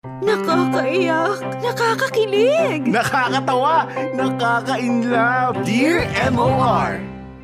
Nakakaiyak, nakakakilig, Nakakatawa, nakaka-inlove. Dear MOR.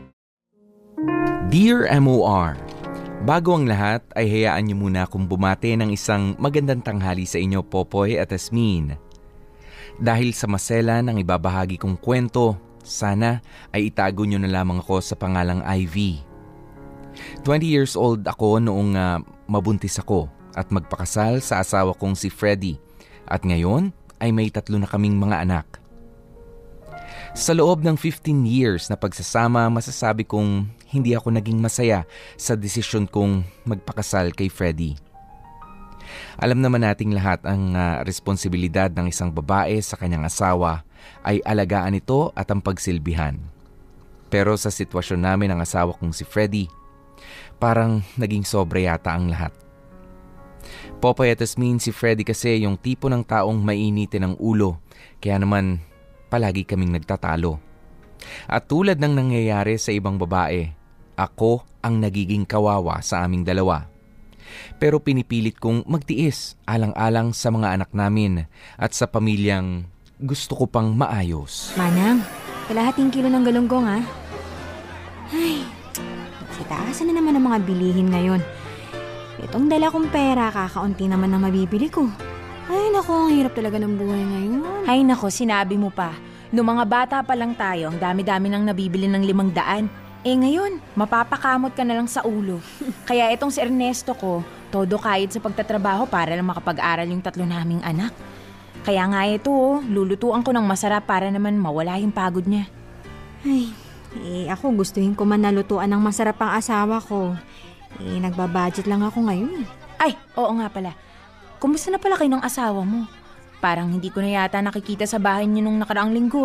Dear MOR, bago ang lahat ay hayaan niyo muna akong bumati ng isang magandang tanghali sa inyo, Popoy at Asmin. Dahil sa masela ng ibabahagi kong kwento, sana ay itago niyo na lamang ako sa pangalang Ivy. 20 years old ako noong mabuntis ako at magpakasal sa asawa kong si Freddy at ngayon ay may 3 na kaming mga anak. Sa loob ng 15 years na pagsasama, masasabi kong hindi ako naging masaya sa desisyon kong magpakasal kay Freddy. Alam naman nating lahat ang responsibilidad ng isang babae sa kanyang asawa ay alagaan ito at ang pagsilbihan. Pero sa sitwasyon namin ng asawa kong si Freddy, parang naging sobra yata ang lahat. Popoy at Asmin, si Freddy kasi yung tipo ng taong mainitin ang ulo, kaya naman palagi kaming nagtatalo. At tulad ng nangyayari sa ibang babae, ako ang nagiging kawawa sa aming dalawa. Pero pinipilit kong magtiis alang-alang sa mga anak namin at sa pamilyang gusto ko pang maayos. Manang, kalahating kilo ng galunggong ha. Ay, sa taasan na naman ang mga bilihin ngayon. Itong dala kong pera, kakaunti naman ang mabibili ko. Ay naku, ang hirap talaga ng buhay ngayon. Ay nako, sinabi mo pa. Noong mga bata pa lang tayo, ang dami-dami nang nabibili ng 500. Ngayon, mapapakamot ka na lang sa ulo. Kaya itong si Ernesto ko, todo kayod sa pagtatrabaho para lang makapag-aral yung 3 naming anak. Kaya nga ito, lulutuan ko ng masarap para naman mawala yung pagod niya. Ay, ako gustuhin ko man nalutuan ng masarap ang asawa ko. Nagbabudget lang ako ngayon. Ay, oo nga pala. Kumusta na pala kayo ng asawa mo? Parang hindi ko na yata nakikita sa bahay niyo nung nakaraang linggo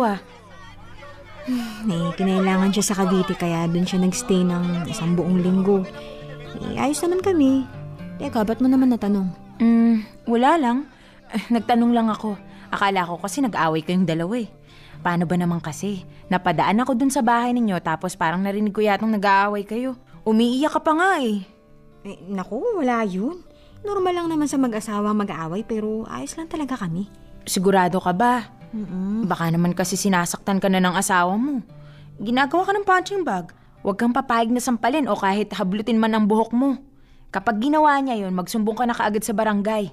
Kinailangan siya sa Cavite kaya doon siya nagstay ng 1 buong linggo. Ayos naman kami. Teka, ba't mo naman natanong? Wala lang. Nagtanong lang ako. Akala ko kasi nag-away kayong dalawa Paano ba naman kasi? Napadaan ako dun sa bahay ninyo tapos parang narinig ko yatang nag-aaway kayo. Umiiyak ka pa nga Naku, wala yun. Normal lang naman sa mag-asawa mag-aaway pero ayos lang talaga kami. Sigurado ka ba? Baka naman kasi sinasaktan ka na ng asawa mo. Ginagawa ka ng punching bag. Huwag kang papayag na sampalin o kahit hablutin man ang buhok mo. Kapag ginawa niya yun, magsumbong ka na kaagad sa barangay.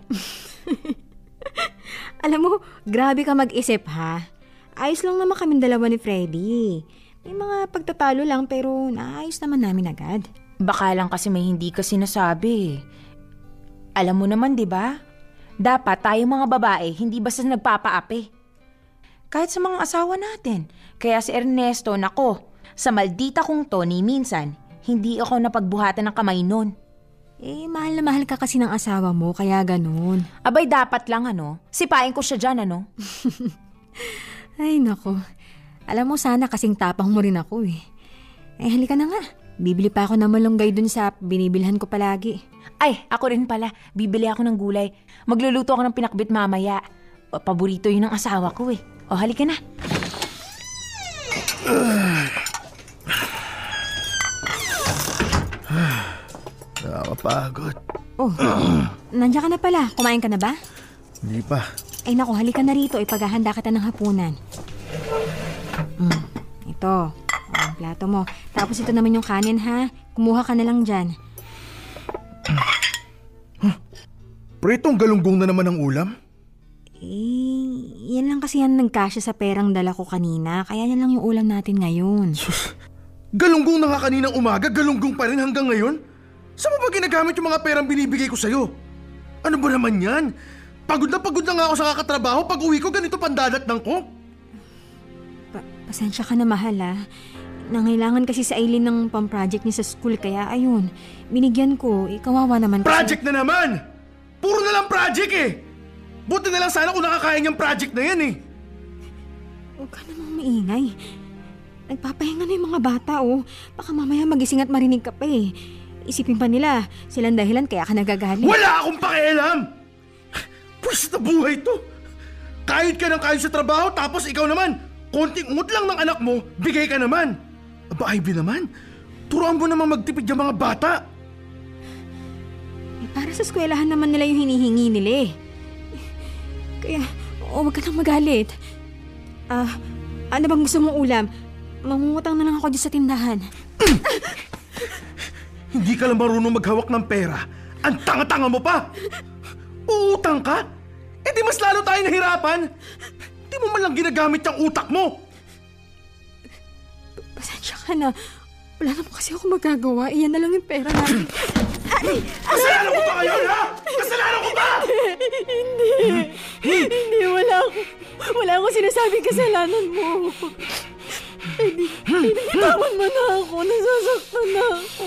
Alam mo, grabe ka mag-isip ha. Ayos lang naman kaming dalawa ni Freddy. May mga pagtatalo lang pero naayos naman namin agad. Baka lang kasi may hindi ka sinasabi. Alam mo naman, di ba? Dapat tayo mga babae, hindi basta nagpapaapi. Kahit sa mga asawa natin. Kaya si Ernesto, nako, sa maldita kong to ni minsan, hindi ako napagbuhatan ng kamay nun. Mahal na mahal ka kasi ng asawa mo, kaya ganun. Abay, dapat lang sipain ko siya dyan Ay, nako. Alam mo, sana kasing tapang mo rin ako halika na nga. Bibili pa ako ng malunggay dun sa binibilhan ko palagi. Ay, ako rin pala. Bibili ako ng gulay. Magluluto ako ng pinakbit mamaya. Paborito yun ng asawa ko O, halika na. Nakakapagod. Nandiyan ka na pala. Kumain ka na ba? Hindi pa. Ay naku, halika na rito. Ipaghahanda kita ng hapunan. Ito. Ang plato mo. Tapos ito naman yung kanin ha. Kumuha ka na lang dyan. Pritong galunggong na naman ang ulam? Yan lang kasi yan nagkasya sa perang dala ko kanina. Kaya yan lang yung ulam natin ngayon. Sus, galunggong na nga kaninang umaga, galunggong pa rin hanggang ngayon? Saan mo ba ginagamit yung mga perang binibigay ko sa'yo? Ano ba naman yan? Pagod na nga ako sa kakatrabaho. Pag uwi ko, ganito pandadatnang ko. Pasensya ka na, mahal Nangailangan kasi sa Aileen ng pang-project niya sa school. Kaya ayun, binigyan ko. Kawawa naman kasi. Project na naman! Puro na lang project Buti na lang sana kung nakakain yung project na yan Huwag ka namang maingay. Nagpapahinga na yung mga bata Baka mamaya magising at marinig ka pa Isipin pa nila, silang dahilan kaya ka nagagalit. Wala akong pakialam! Pwes na buhay to! Kahit ka ng kahit sa trabaho, tapos ikaw naman, konting ungot lang ng anak mo, bigay ka naman. Aba, Ivy naman, turuan mo naman magtipid yung mga bata. Para sa eskwelahan naman nila yung hinihingi nila Kaya, huwag ka nang magalit. Ano bang gusto mong ulam? Mangungutang na lang ako dyan sa tindahan. Hindi ka lang marunong maghawak ng pera. Ang tanga-tanga mo pa! Uutang ka? Eh di mas lalo tayo nahirapan. Di mo man lang ginagamit yung utak mo. Pasensya ka na. Wala naman kasi ako magagawa. Iyan na lang yung pera namin. Kasalanan ko ba ngayon, ha? Kasalanan ko ba? Hindi, wala akong sinasabing kasalanan mo. Bitawan mo na ako. Nasasaktan na ako.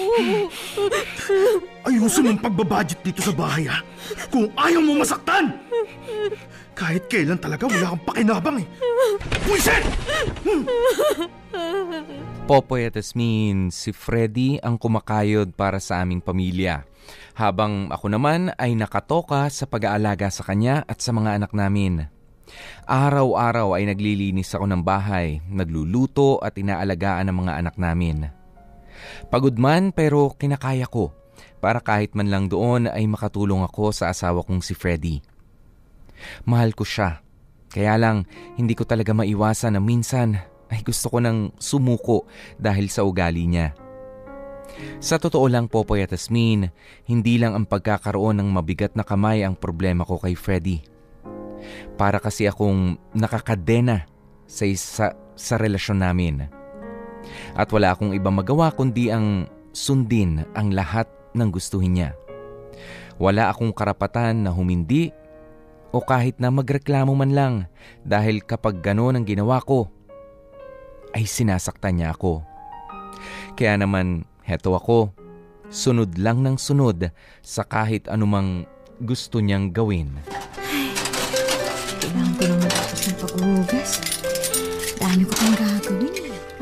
Ayusin mong pagbabudget dito sa bahay, ha? Kung ayaw mo masaktan! Kahit kailan talaga wala kang pakinabang, eh. Buisit! Popoy at Asmin, si Freddy ang kumakayod para sa aming pamilya. Habang ako naman ay nakatoka sa pag-aalaga sa kanya at sa mga anak namin. Araw-araw ay naglilinis ako ng bahay, nagluluto at inaalagaan ang mga anak namin. Pagod man pero kinakaya ko para kahit man lang doon ay makatulong ako sa asawa kong si Freddy. Mahal ko siya, kaya lang hindi ko talaga maiwasan na minsan ay gusto ko nang sumuko dahil sa ugali niya. Sa totoo lang, Popoy at Asmin, hindi lang ang pagkakaroon ng mabigat na kamay ang problema ko kay Freddy. Para kasi akong nakakadena sa relasyon namin. At wala akong ibang magawa kundi ang sundin ang lahat ng gustuhin niya. Wala akong karapatan na humindi o kahit na magreklamo man lang dahil kapag gano'n ang ginawa ko, ay sinasaktan niya ako. Kaya naman, heto ako, sunod lang ng sunod sa kahit anumang gusto niyang gawin. Kailangan ko lang matapos ng paghuhugas. Dami ko pang gagawin.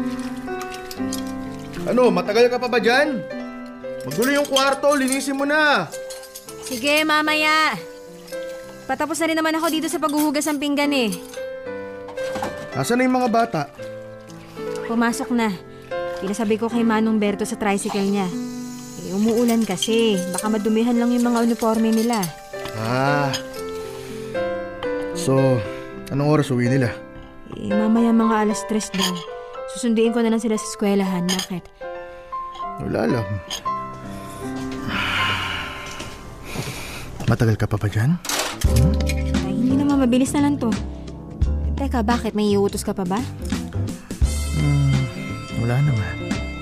Ano, matagal ka pa ba dyan? Magulo yung kwarto, linisin mo na. Sige, mamaya. Patapos na rin naman ako dito sa paghuhugas ng pinggan eh. Nasaan na yung mga bata? Pumasok na. Pinasabi ko kay Manong Berto sa tricycle niya. Umuulan kasi. Baka madumihan lang yung mga uniforme nila. So, anong oras uwi nila? Mamaya mga 3:00 daw. Susunduin ko na lang sila sa eskwelahan. Bakit? Wala lang. Matagal ka pa ba dyan? Ay, hindi naman, mabilis na lang to. Teka, bakit? May iutos ka pa ba? Wala naman.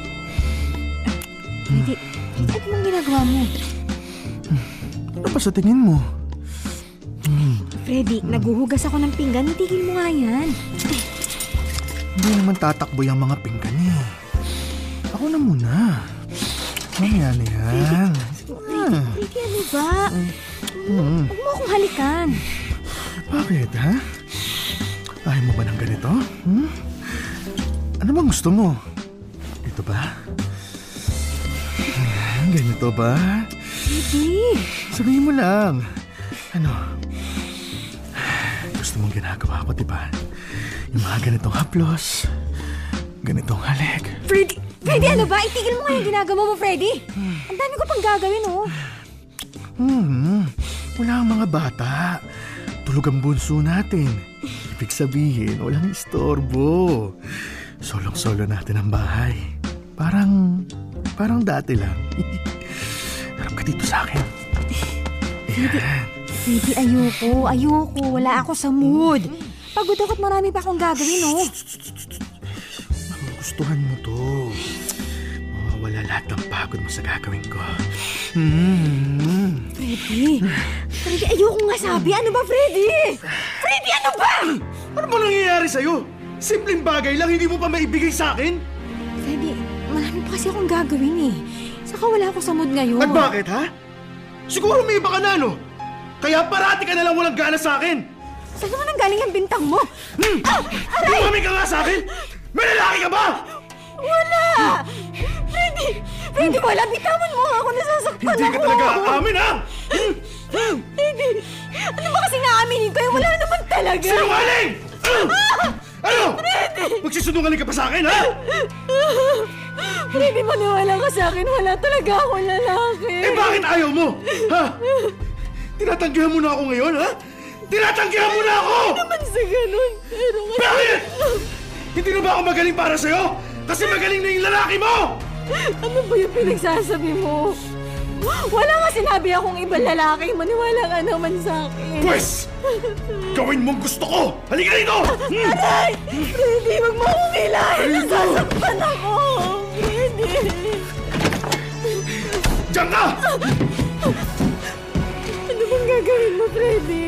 Hindi. Ano bang ginagawa mo? Ano pa sa tingin mo? Freddy, naguhugas ako ng pinggan. Itigil mo nga yan. Hindi naman tatakbo yung mga pinggan eh. Ako na muna. Mamaya na yan. Freddy, ano ba? Huwag mo akong halikan. Bakit, ha? Ayaw mo ba ng ganito? Ano bang gusto mo? Ito ba? Ganito ba? Freddy! Sabihin mo lang. Ano? Gusto mong ginagawa ko, diba? Yung mga ganitong haplos. Ganitong halik. Freddy! Freddy, ano ba? Itigil mo nga yung ginagawa mo, Freddy. Ang dami ko pang gagawin, oh. Wala ang mga bata. Tulog ang bunso natin. Ibig sabihin, walang istorbo. Solong-solo natin ang bahay. Parang dati lang. Harap ka dito sa akin. Freddy, ayoko. Wala ako sa mood. Pagod ako't marami pa akong gagawin, oh. Gustuhan mo to. Mawawala lahat ng pagod mo sa gagawin ko. Freddy, ayoko nga sabi. Ano ba, Freddy? Freddy, ano ba? Ano ba nangyayari sa'yo? Simpleng bagay lang, hindi mo pa maibigay sa akin? Freddy, marami pa kasi akong gagawin eh. Saka wala ako sa mood ngayon. At bakit, ha? Siguro may iba ka na, no? Kaya parati ka na lang walang gana sa akin. Saan naman ang galing ang bintang mo? Tumami ka nga sa akin! May lalaki ka ba? Wala! Freddy, wala. Bitawan mo. Ako nasasaktan ako. Hindi ka talaga aamin, ha? Freddy, ano ba kasi naaminin ko? Wala naman talaga. Sinungaling! Ano? Magsisunungaling ka pa sa akin, ha? Freddy, maniwala ka sa akin. Wala talaga akong lalaki. Eh bakit ayaw mo? Ha? Tinatanggihan mo na ako ngayon, ha? Tinatanggihan mo na ako! Naman sa ganun, pero Bakit? Hindi na ba ako magaling para sa'yo? Kasi magaling na yung lalaki mo! ano ba yung pinagsasabi mo? Wala nga sinabi akong ibang lalaki. Maniwala ka naman sa akin. Pwes! Gawin mong gusto ko! Halika rito! Aray! Freddy, wag mo akong kilahin! Nasasaktan ako! Freddy! Diyan ka! Ano bang gagawin mo, Freddy?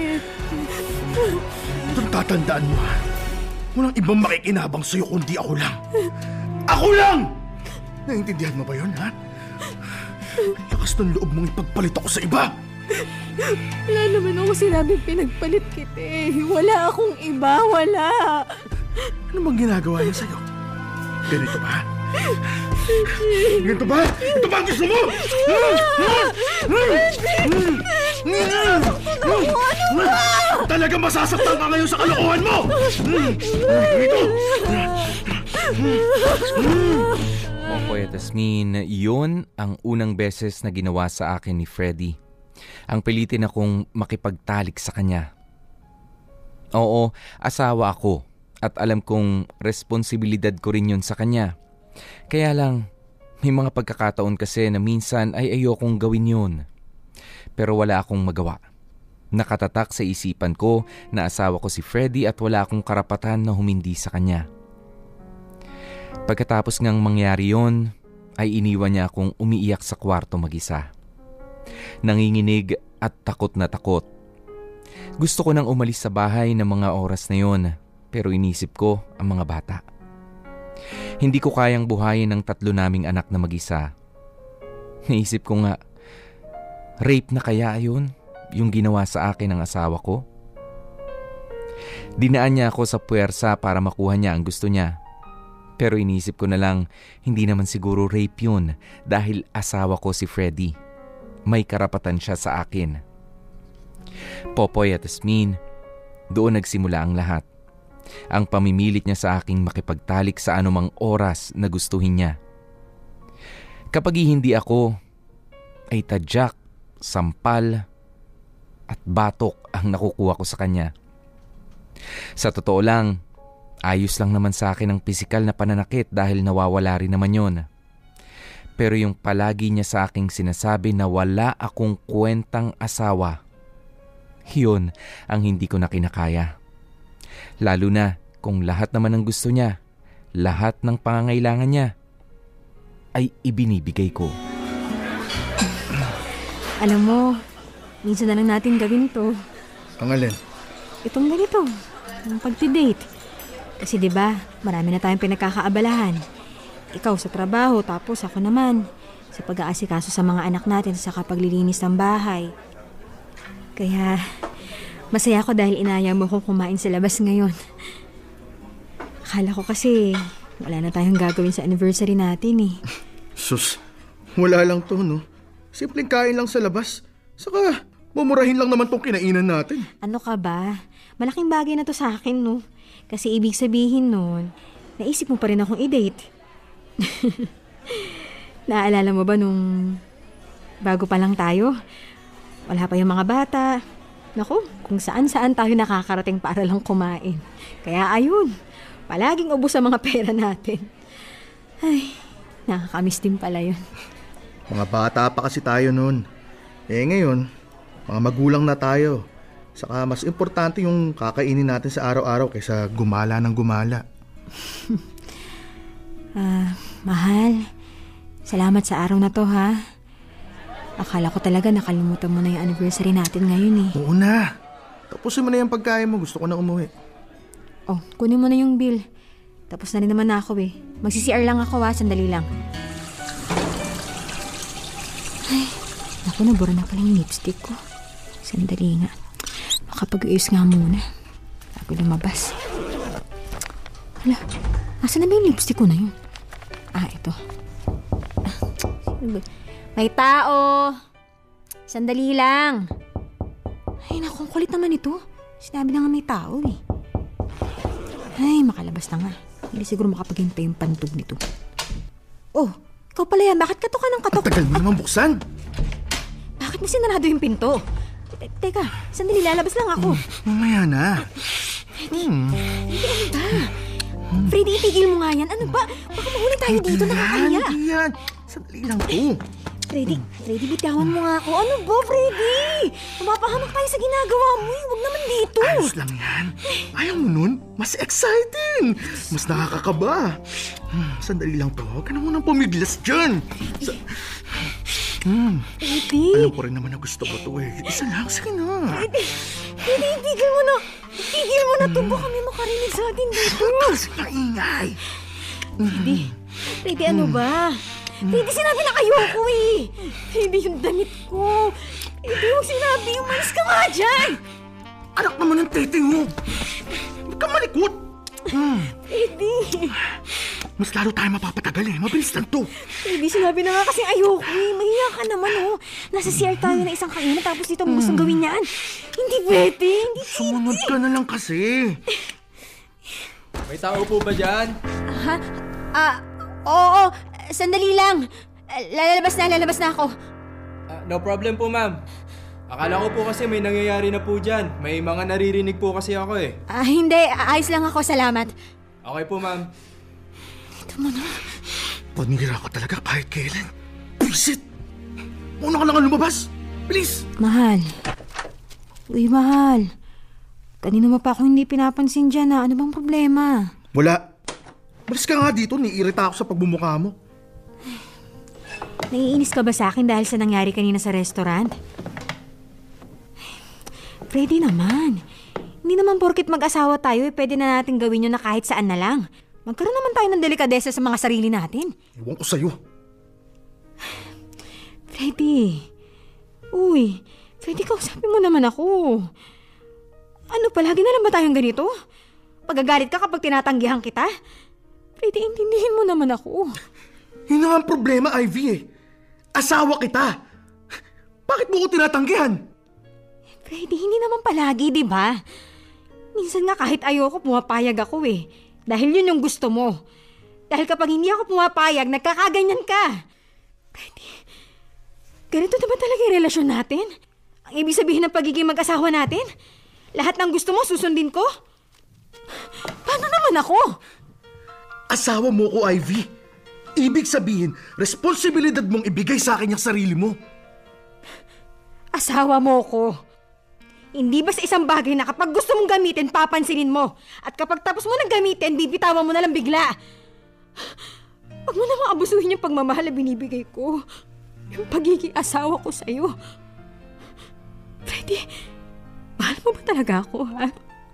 Itong tatandaan mo, ha? Walang ibang makikinabang sa'yo kundi ako lang. Ako lang! Naiintindihan mo ba yun, ha? Lakas ng loob mong ipagpalit ako sa iba! Wala naman ako sinabing pinagpalit kita eh. Wala akong iba, wala. Ano bang ginagawa niya sa'yo? Ganito ba? Ganito ba? Ito ba ang gusto mo? Talaga masasaktan ka ngayon sa kalokohan mo! Ito! Popoy at Asmin, yun ang unang beses na ginawa sa akin ni Freddy. Ang pilitin akong makipagtalik sa kanya. Oo, asawa ako at alam kong responsibilidad ko rin yun sa kanya. Kaya lang, may mga pagkakataon kasi na minsan ay ayokong gawin yun. Pero wala akong magawa. Nakatatak sa isipan ko na asawa ko si Freddy at wala akong karapatan na humindi sa kanya. Pagkatapos ngang mangyari yon, ay iniwan niya akong umiiyak sa kwarto mag-isa. Nanginginig at takot na takot. Gusto ko nang umalis sa bahay ng mga oras na yon, pero inisip ko ang mga bata. Hindi ko kayang buhayin ang 3 naming anak na mag-isa. Naisip ko nga, rape na kaya yun, yung ginawa sa akin ng asawa ko? Dinaan niya ako sa puwersa para makuha niya ang gusto niya. Pero inisip ko na lang, hindi naman siguro rape yun dahil asawa ko si Freddy. May karapatan siya sa akin. Popoy at Asmin, doon nagsimula ang lahat. Ang pamimilit niya sa aking makipagtalik sa anumang oras na gustuhin niya. Kapag hindi ako, ay tadyak, sampal, at batok ang nakukuha ko sa kanya. Sa totoo lang, ayos lang naman sa akin ang pisikal na pananakit dahil nawawala rin naman yon. Pero yung palagi niya sa aking sinasabi na wala akong kwentang asawa, yun ang hindi ko na kinakaya. Lalo na kung lahat naman ng gusto niya, lahat ng pangangailangan niya, ay ibinibigay ko. Alam mo, minsan na lang natin gawin to. Ang alin? Itong ganito, ang pagti-date. Kasi 'di ba, marami na tayong pinagkakaabalahan. Ikaw sa trabaho, tapos ako naman sa pag-aasikaso sa mga anak natin sa kapaglilinis ng bahay. Kaya masaya ako dahil inaya mo kong kumain sa labas ngayon. Akala ko kasi wala na tayong gagawin sa anniversary natin eh. Sus, wala lang to, no? Simpleng kain lang sa labas. Saka, mumurahin lang naman tong kinainan natin. Ano ka ba? Malaking bagay na to sa akin, no? Kasi ibig sabihin nun, naisip mo pa rin akong i-date. Naalala mo ba nung bago pa lang tayo? Wala pa yung mga bata. Naku, kung saan-saan tayo nakakarating para lang kumain. Kaya ayun, palaging ubos ang mga pera natin. Ay, nakakamiss din pala yun. Mga bata pa kasi tayo noon. Ngayon, mga magulang na tayo. Saka mas importante yung kakainin natin sa araw-araw kaysa gumala ng gumala. Mahal, salamat sa araw na to ha. Akala ko talaga nakalimutan mo na yung anniversary natin ngayon eh. Oo na. Tapusin mo na yung pagkain mo. Gusto ko na umuwi. Oh, kunin mo na yung bill. Tapos na rin naman ako eh. Magsi-CR lang ako ha, sandali lang. Ay, naku, nabura na pala yung lipstick ko. Sandali nga. Makapag-ayos nga muna bago lumabas. Hala, asan na ba yung lipstick ko na yun? Ito. May tao! Sandali lang. Ay, naku, kulit naman ito. Sinabi na nga may tao eh. Ay, makalabas na nga. Hindi siguro makapaghintay yung pantog nito. Oh, ikaw pala yan. Bakit kato ka ng katok? Ang tagal mo naman buksan. Bakit mo sinarado yung pinto? Teka, sandali, lalabas lang ako. Mamaya na. Freddy, itigil mo nga yan. Ano ba? Baka mahuli tayo dito, nakakahiya. Hindi yan. Sandali lang to. Freddy, bitawan mo nga ako. Ano ba, Freddy? Mapapahamak tayo sa ginagawa mo. Huwag naman dito. Ayos lang yan. Ayaw mo nun? Mas exciting. Mas nakakakaba. Sandali lang to. Huwag ka na munang pumiglas dyan. Freddy. Alam ko rin naman na gusto ko to eh. Isa lang, sige na. Freddy, itigil mo na. Itigil mo na to. Baka may makarinig sa atin dito. Kasi maingay. Freddy, ano ba? Freddy, sinabi na ayoko eh. Freddy, yung damit ko. Freddy, yung sinabi, umalis ka nga dyan. Anak naman ng tete mo. Huwag kang malikot. Freddy. Mas lalo tayo mapapatagal eh. Mabilis lang to. Freddy, sinabi na nga kasi ayoko eh. Mahiya ka naman oh. Nasa CR tayo na isang kainan tapos dito mo gustong gawin yan. Hindi pwede. Hindi pwede. Sumunod ka na lang kasi. May tao po ba dyan? Oo. Sandali lang. Lalabas na ako. No problem po, ma'am. Akala ko po kasi may nangyayari na po dyan. May mga naririnig po kasi ako eh. Hindi. Ayos lang ako. Salamat. Okay po, ma'am. Ito mo na. Panira ka talaga kahit kailan. Bisit! Una ka na nga lumabas. Bilis! Mahal. Uy, mahal. Kanina mo pa ako hindi pinapansin dyan Ano bang problema? Wala. Balis ka nga dito. Niirita ako sa pagbumukha mo. Naiinis ka ba sa akin dahil sa nangyari kanina sa restaurant? Freddy naman. Hindi naman porkit mag-asawa tayo pwede na natin gawin yun na kahit saan na lang. Magkaroon naman tayo ng delikadesa sa mga sarili natin. Ewan ko sa'yo. Freddy. Uy, Freddy, kausapin mo naman ako. Ano, palagi na lang ba tayong ganito? Pagagalit ka kapag tinatanggihan kita? Freddy, intindihin mo naman ako. Yun na nga ang problema, Ivy eh. Asawa kita. Bakit mo ko tinatanggihan? Freddy, hindi naman palagi, di ba? Minsan nga kahit ayoko, pumapayag ako eh. Dahil yun yung gusto mo. Dahil kapag hindi ako pumapayag, nagkakaganyan ka. Freddy, ganito na ba talaga yung relasyon natin? Ang ibig sabihin ng pagiging mag-asawa natin? Lahat ng gusto mo, susundin ko? Paano naman ako? Asawa mo ko, Ivy. Ibig sabihin, responsibilidad mong ibigay sa akin yung sarili mo. Asawa mo ko. Hindi ba sa isang bagay na kapag gusto mong gamitin, papansinin mo? At kapag tapos mo nang gamitin, bibitawan mo na lang bigla. Huwag mo namang abusuhin yung pagmamahal na binibigay ko. Yung pagiging asawa ko sa'yo. Freddy, mahal mo ba talaga ako, ha?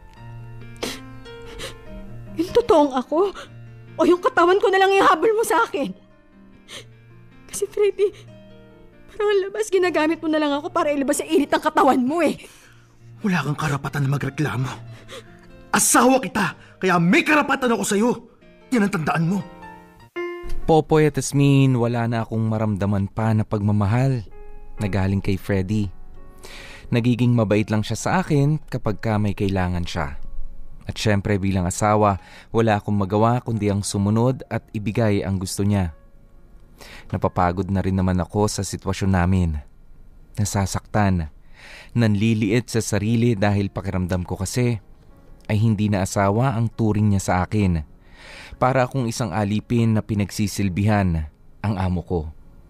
Yung totoong ako? O yung katawan ko na lang yung habol mo sa akin? Kasi Freddy, parang labas ginagamit mo na lang ako para ilabas sa init ng katawan mo eh. Wala kang karapatan na magreklamo. Asawa kita, kaya may karapatan ako sa'yo. Yan ang tandaan mo. Popoy at Asmin, wala na akong maramdaman pa na pagmamahal na galing kay Freddy. Nagiging mabait lang siya sa akin kapag may kailangan siya. At syempre bilang asawa, wala akong magawa kundi ang sumunod at ibigay ang gusto niya. Napapagod na rin naman ako sa sitwasyon namin. Nasasaktan. Nanliliit sa sarili dahil pakiramdam ko kasi ay hindi na asawa ang turing niya sa akin. Para akong isang alipin na pinagsisilbihan ang amo ko.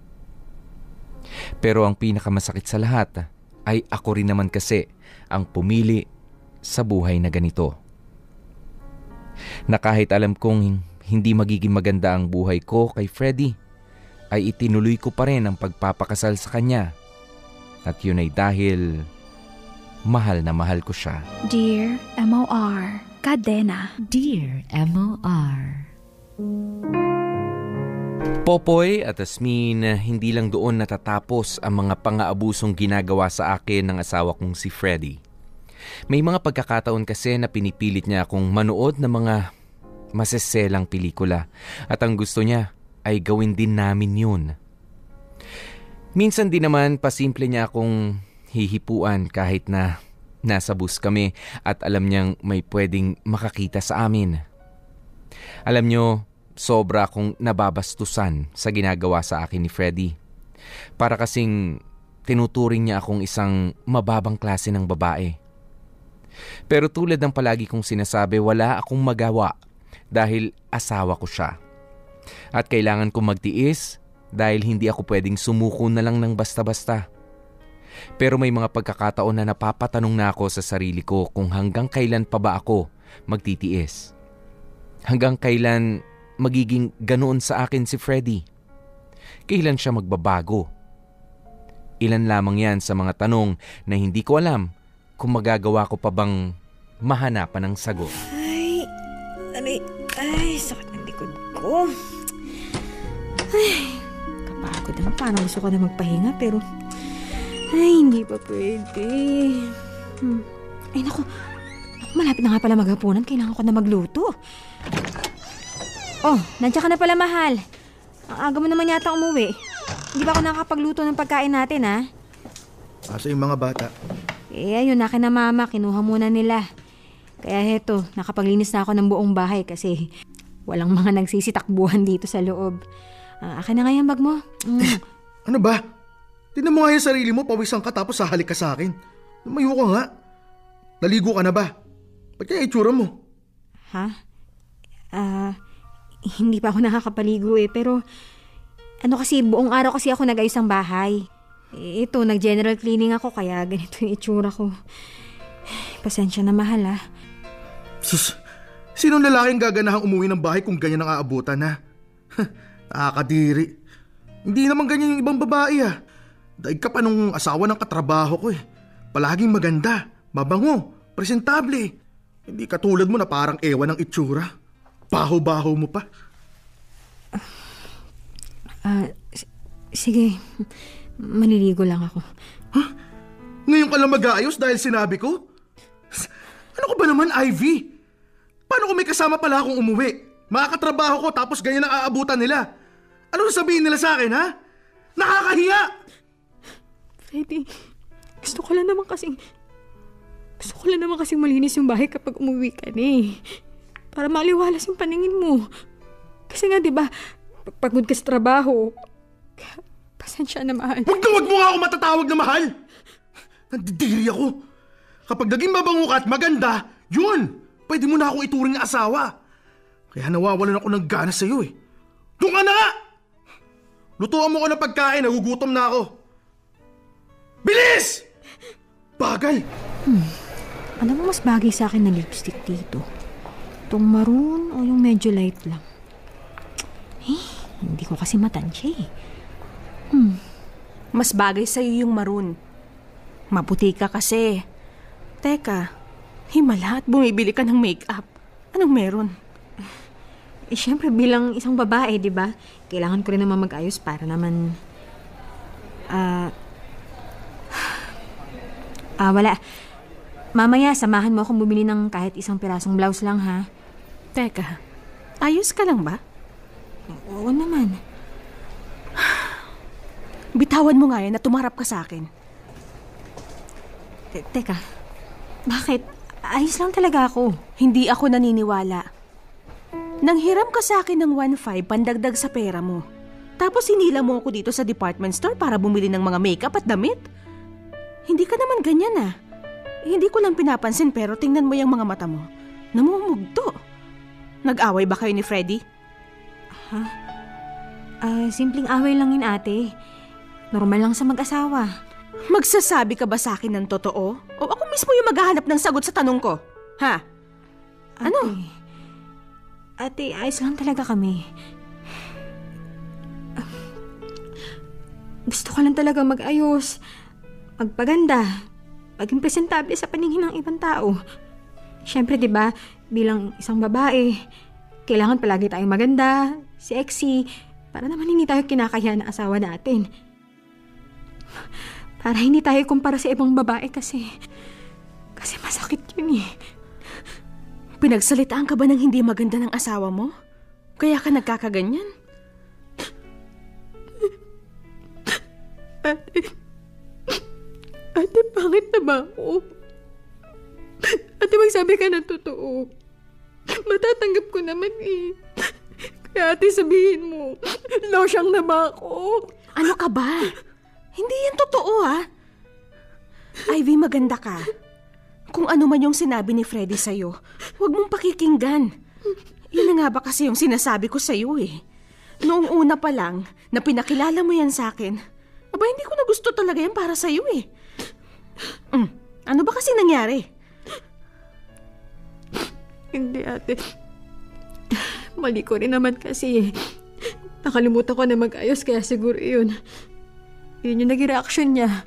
Pero ang pinakamasakit sa lahat ay ako rin naman kasi ang pumili sa buhay na ganito. Na kahit alam kong hindi magiging maganda ang buhay ko kay Freddy, ay itinuloy ko pa rin ang pagpapakasal sa kanya. At yun ay dahil mahal na mahal ko siya. Dear M.O.R. Cadena. Dear M.O.R. Popoy at Asmin, hindi lang doon natatapos ang mga pang-aabusong ginagawa sa akin ng asawa kong si Freddy. May mga pagkakataon kasi na pinipilit niya akong manood ng mga maseselang pelikula at ang gusto niya ay gawin din namin yun. Minsan din naman pasimple niya akong hihipuan kahit na nasa bus kami at alam niyang may pwedeng makakita sa amin. Alam niyo, sobra akong nababastusan sa ginagawa sa akin ni Freddy. Para kasing tinuturing niya akong isang mababang klase ng babae. Pero tulad ng palagi kong sinasabi, wala akong magawa dahil asawa ko siya. At kailangan kong magtiis dahil hindi ako pwedeng sumuko na lang ng basta-basta. Pero may mga pagkakataon na napapatanong na ako sa sarili ko kung hanggang kailan pa ba ako magtitiis. Hanggang kailan magiging ganoon sa akin si Freddy? Kailan siya magbabago? Ilan lamang yan sa mga tanong na hindi ko alam kung magagawa ko pa bang mahanapan ng sagot. Ay, sakit ng likod ko. Ay, kapagod naman. Parang gusto ko na magpahinga pero hindi pa pwede. Ay, naku, malapit na nga pala maghapunan. Kailangan ko na magluto. Oh, nandiyan ka na pala, mahal. Ang aga mo naman yata umuwi. Hindi ba ako nakakapagluto ng pagkain natin, ha? Asa yung mga bata? Ayun, akin na mama. Kinuha muna nila. Kaya heto, nakapaglinis na ako ng buong bahay kasi walang mga nagsisitakbuhan dito sa loob. Akin na nga yung bag mo. Ano ba? Tignan mo nga yung sarili mo, pawisan ka tapos sahalik ka sa akin. Lumayo ka nga. Naligo ka na ba? Ba't kaya itsura mo? Ha? Hindi pa ako nakakapaligo pero kasi buong araw kasi ako nag-ayos ng bahay. Ito, nag-general cleaning ako kaya ganito yung itsura ko. Pasensya na, mahal, ha? Sus, sinong lalaking gaganahang umuwi ng bahay kung ganyan ang aabutan, ha? Nakakadiri. Hindi naman ganyan yung ibang babae, ha? Daig ka pa nung asawa ng katrabaho ko, eh. Palaging maganda, mabango, presentable. Hindi katulad mo na parang ewan ng itsura. Baho-baho mo pa. Sige, maliligo lang ako. Ha? Ngayon ka lang mag-aayos dahil sinabi ko? Ano ko ba naman, Ivy? Paano kung may kasama pala akong umuwi? Makakatrabaho ko tapos ganyan ang aabutan nila. Ano sasabihin nila sa akin, ha? Nakakahiya! Freddy, gusto ko lang naman kasing malinis yung bahay kapag umuwi ka na eh. Para maliwalas yung paningin mo. Kasi nga, di ba, pagod ka sa trabaho. Pasensya na, mahal. Huwag mo nga ako matatawag na mahal! Nandidiri ako. Kapag naging mabango ka at maganda, yun! Pwede mo na akong ituring na asawa. Kaya nawawalan ako ng gana sa'yo eh. Doon ka na nga! Lutuan mo ko ng pagkain, nagugutom na ako. Bilis! Bagal! Ano mo mas bagay sa akin na lipstick dito? Itong maroon o yung medyo light lang? Hindi ko kasi matansya eh. Mas bagay sa'yo yung maroon. Maputi ka kasi. Teka, himala at bumibili ka ng makeup. Anong meron? Siyempre bilang isang babae, di ba? Kailangan ko rin naman mag-ayos para naman... wala. Mamaya, samahan mo akong bumili ng kahit isang pirasong blouse lang, ha? Teka, ayos ka lang ba? Oo naman. Bitawan mo nga yan at tumarap ka sa akin. Teka, bakit? Ayos lang talaga ako. Hindi ako naniniwala. Nanghiram ka sa akin ng 1.5 pandagdag sa pera mo. Tapos hinila mo ako dito sa department store para bumili ng mga makeup at damit. Hindi ka naman ganyan ah. Hindi ko lang pinapansin pero tingnan mo yung mga mata mo. Namumugto. Nag-away ba kayo ni Freddy? Ha? Simpleng away lang yun, ate. Normal lang sa mag-asawa. Magsasabi ka ba sa akin ng totoo? O ako mismo yung maghahanap ng sagot sa tanong ko? Ha? Ano? Ate, ayos lang talaga kami. Gusto ko lang talaga mag-ayos. Magpaganda. Maging presentable sa paningin ng ibang tao. Siyempre, di ba, bilang isang babae, kailangan palagi tayong maganda, sexy, para naman hindi tayo kinakaya na asawa natin. Para hindi tayo kumpara sa ibang babae kasi masakit yun eh. Pinagsalitaan ka ba ng hindi maganda ng asawa mo? Kaya ka nagkakaganyan? Ate, pangit na ba ako? Ate, magsabi ka ng totoo. Matatanggap ko naman eh. Kaya ate, sabihin mo, losyang na ba ako? Ano ka ba? Hindi yan totoo, ha? Ivy, maganda ka. Kung ano man yung sinabi ni Freddy sa'yo, huwag mong pakikinggan. Yun na nga ba kasi yung sinasabi ko sa'yo eh. Noong una pa lang, na pinakilala mo yan sa akin, hindi ko na gusto talaga yan para sa'yo eh. Ano ba kasi nangyari? Hindi, ate. Mali ko rin naman kasi. Nakalimutan ko na mag-ayos kaya siguro yun. Yun yung naging reaction niya.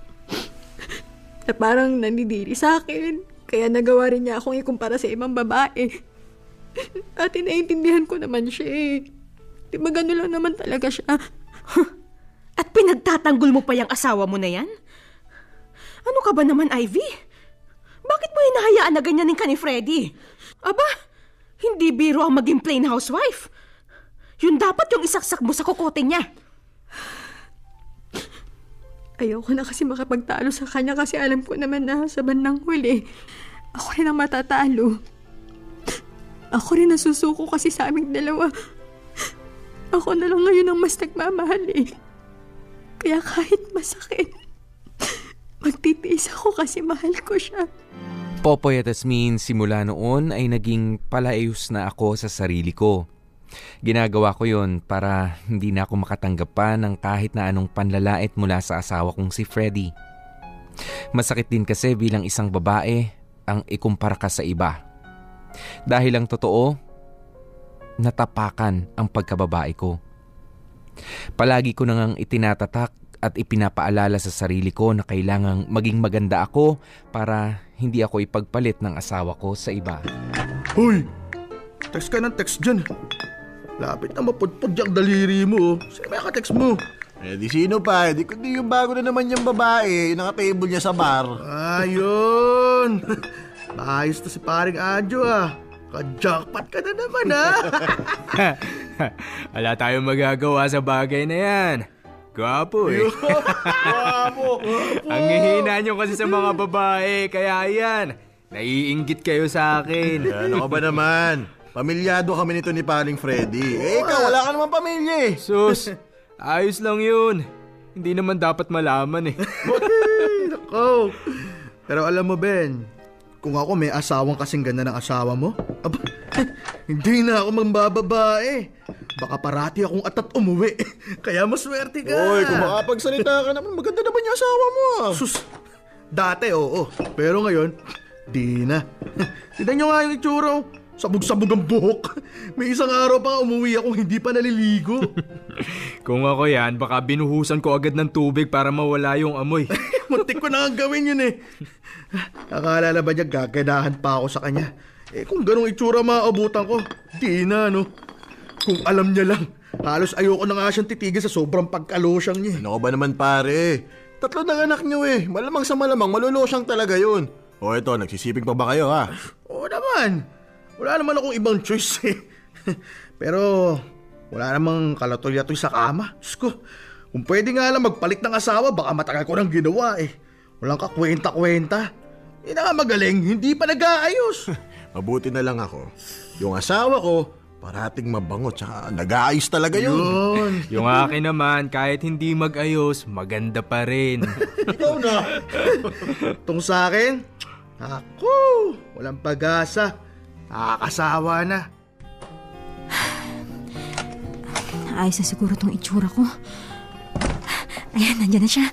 Na parang nanidiri sa akin. Kaya nagawa rin niya akong ikumpara sa ibang babae. At naiintindihan ko naman siya eh. Di ba gano'n lang naman talaga siya? At pinagtatanggol mo pa yung asawa mo na yan? Ano ka ba naman, Ivy? Bakit mo hinahayaan na ganyanin ka ni Freddy? Aba, hindi biro ang maging plain housewife. Yun dapat yung isaksak mo sa kokote niya. Ayoko na kasi makapagtalo sa kanya kasi alam ko naman na sa bandang huli, ako rin ang matatalo. Ako rin nasusuko kasi sa aming dalawa. Ako na lang ngayon ang mas nagmamahal eh. Kaya kahit masakit, magtitiis ako kasi mahal ko siya. Popoy at Asmin, simula noon ay naging palaayos na ako sa sarili ko. Ginagawa ko yon para hindi na ako makatanggap pa ng kahit na anong panlalait mula sa asawa kong si Freddy. Masakit din kasi bilang isang babae ang ikumpara ka sa iba. Dahil ang totoo, natapakan ang pagkababae ko. Palagi ko nang itinatatak at ipinapaalala sa sarili ko na kailangang maging maganda ako para hindi ako ipagpalit ng asawa ko sa iba. Hoy! Text ka ng text dyan. Lapit na mapudpud yung daliri mo. Sino ba ka-text mo? Di sino pa? Di yung bago na naman yung babae. Yung naka-table niya sa bar. Ayun! Ayos to si paring Adjo Ka-jackpot ka na naman Wala tayong magagawa sa bagay na yan. Gwapo eh. Gwapo! Ang hihina nyo kasi sa mga babae. Kaya yan, naiinggit kayo sa akin. Ano ka ba naman? Pamilyado kami nito ni paring Freddy. Ikaw, wala ka naman pamilya eh. Sus, ayos lang yun. Hindi naman dapat malaman eh. Nako. Pero alam mo, Ben, kung ako may asawang kasing ganda ng asawa mo, hindi na ako mambababae. Baka parati akong atat umuwi. Kaya maswerte ka. Oy, kung makapagsalita ka naman, maganda naman yung asawa mo Sus, dati oo. Pero ngayon, di na. Tignan nyo nga yung itsura. Sabog-sabog ang buhok. May isang araw pa nga umuwi akong hindi pa naliligo. Kung ako yan, baka binuhusan ko agad ng tubig para mawala yung amoy. Muntik ko na nga gawin yun eh. Akala na ba niya gaganahan pa ako sa kanya? Kung ganong itsura maabutan ko, di na no. Kung alam niya lang, halos ayoko na nga siyang titigil sa sobrang pagkalosyang niya. Ano ba naman pare? 3 ng anak niyo eh. Malamang sa malamang, malulosyang talaga yun. O ito, nagsisiping pa ba kayo ha? Oo naman. Wala naman akong ibang choice eh. Pero wala namang kalatoy-latoy sa kama. Diyos ko, kung pwede nga lang magpalit ng asawa, baka matagal ko nang ginawa eh. Walang kakwenta-kwenta. Hindi na nga magaling, hindi pa nag-aayos. Mabuti na lang ako. Yung asawa ko, parating mabango tsaka nag-aayos talaga yun. Yung akin naman, kahit hindi mag-ayos, maganda pa rin. Ikaw na. Itong sa akin, ako, walang pag-asa. Nakakasawa na. Ayos na siguro tong itsura ko. Ayan, nandyan na siya.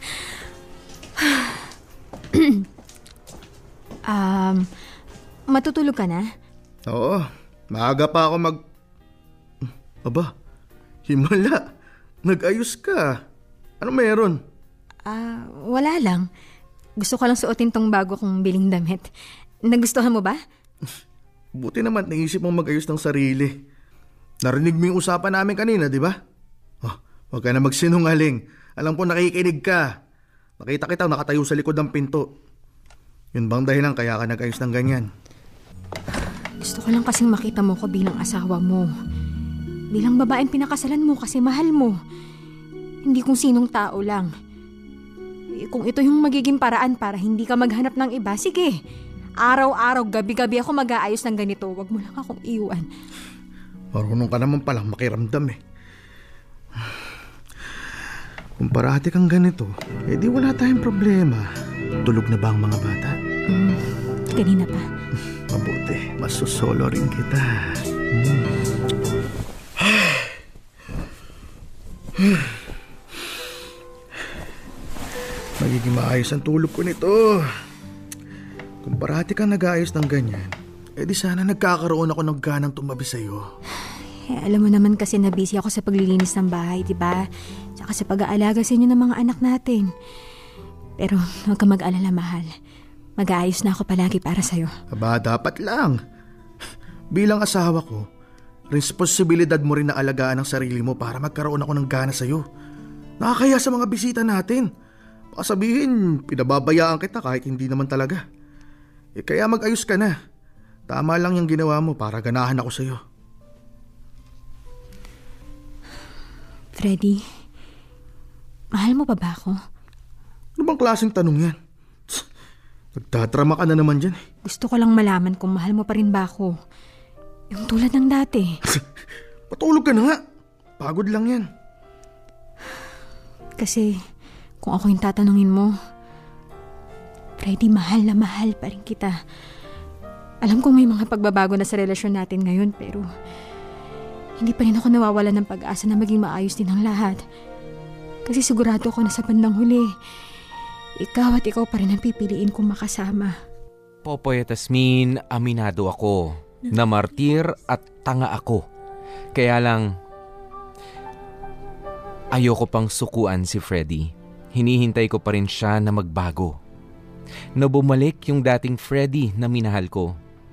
Matutulog ka na? Oo, maaga pa ako Aba, himala. Nag-ayos ka. Ano meron? Wala lang. Gusto ko lang suotin tong bago kong biling damit. Nagustuhan mo ba? Buti naman naisip mong mag-ayos ng sarili. Narinig mo yung usapan namin kanina, di ba? Huwag ka na magsinungaling. Alam ko nakikinig ka. Nakita kita nakatayo sa likod ng pinto. Yun bang dahilan kaya ka nag-ayos ng ganyan? Gusto ko lang kasing makita mo ko bilang asawa mo. Bilang babaeng pinakasalan mo kasi mahal mo. Hindi kung sinong tao lang. Kung ito yung magiging paraan para hindi ka maghanap ng iba, sige. Araw-araw, gabi-gabi ako mag-aayos ng ganito. Huwag mo lang akong iwan. Marunong ka naman palang makiramdam eh. Kung parati kang ganito, di wala tayong problema. Tulog na ba ang mga bata? Kanina pa. Mabuti, masusolo rin kita. Magiging maayos ang tulog ko nito. Kung parati kang nag-aayos ng ganyan, di sana nagkakaroon ako ng ganang tumabi sa'yo. Alam mo naman kasi na busy ako sa paglilinis ng bahay, diba? Tsaka sa pag-aalaga sa inyo ng mga anak natin. Pero huwag ka mag-alala, mahal. Mag-aayos na ako palagi para sa'yo. Aba, dapat lang. Bilang asawa ko, responsibilidad mo rin na alagaan ang sarili mo para magkaroon ako ng gana sa'yo. Nakakaya sa mga bisita natin. Baka sabihin, pinababayaan kita kahit hindi naman talaga. Kaya mag-ayos ka na. Tama lang yung ginawa mo para ganahan ako sa'yo. Freddy, mahal mo pa ba ako? Ano bang klaseng tanong yan? Nagtatrama ka na naman dyan. Gusto ko lang malaman kung mahal mo pa rin ba ako. Yung tulad ng dati. Patulog ka na nga. Pagod lang yan. Kasi kung ako yung tatanungin mo, Freddy, mahal na mahal pa rin kita. Alam kong may mga pagbabago na sa relasyon natin ngayon, pero hindi pa rin ako nawawala ng pag-asa na maging maayos din ang lahat. Kasi sigurado ako na sa bandang huli, ikaw at ikaw pa rin ang pipiliin kong makasama. Popoy at Asmin, aminado ako na martir at tanga ako. Kaya lang, ayoko pang sukuan si Freddy. Hinihintay ko pa rin siya na magbago. Na bumalik yung dating Freddy na minahal ko.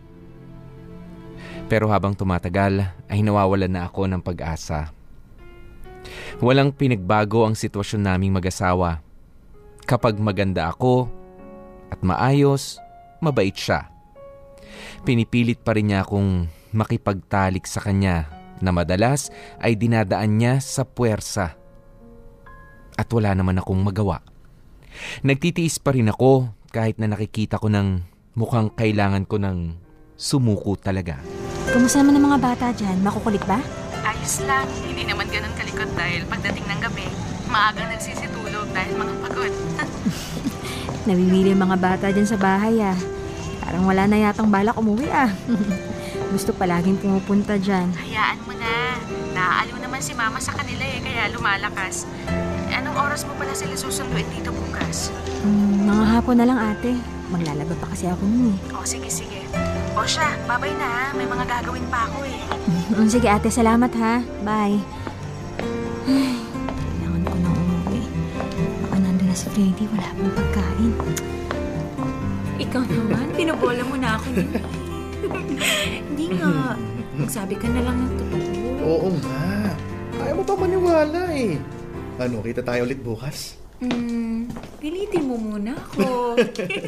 Pero habang tumatagal, ay nawawalan na ako ng pag-asa. Walang pinagbago ang sitwasyon naming mag-asawa. Kapag maganda ako at maayos, mabait siya. Pinipilit pa rin niya akong makipagtalik sa kanya na madalas ay dinadaan niya sa puwersa. At wala naman akong magawa. Nagtitiis pa rin ako kahit na nakikita ko ng mukhang kailangan ko ng sumuko talaga. Kumusta naman ang mga bata dyan? Makukulit ba? Ayos lang. Hindi naman ganun kalikot dahil pagdating ng gabi, maagang nagsisitulog dahil mga pagod. Nabibili ang mga bata dyan sa bahay ah. Parang wala na yatang balak umuwi ah. Gusto palaging pumupunta dyan. Hayaan mo na. Naaaliw naman si mama sa kanila kaya lumalakas. Anong oras mo pala sila susunduin dito bukas? Mga hapon na lang ate. Maglalaba pa kasi ako nun eh. O sige. O siya, babay na ha. May mga gagawin pa ako eh. Sige ate, salamat ha. Bye. Ay, kailangan ko na umuwi. Baka nandun na si Freddy, wala pang pagkain. Ikaw naman, pinabola mo na ako. Hindi nga. Magsabi ka na lang ng totoo. Oo nga. Ayaw mo pa maniwala eh. Ano, kita tayo ulit bukas? Pilitin mo muna ako.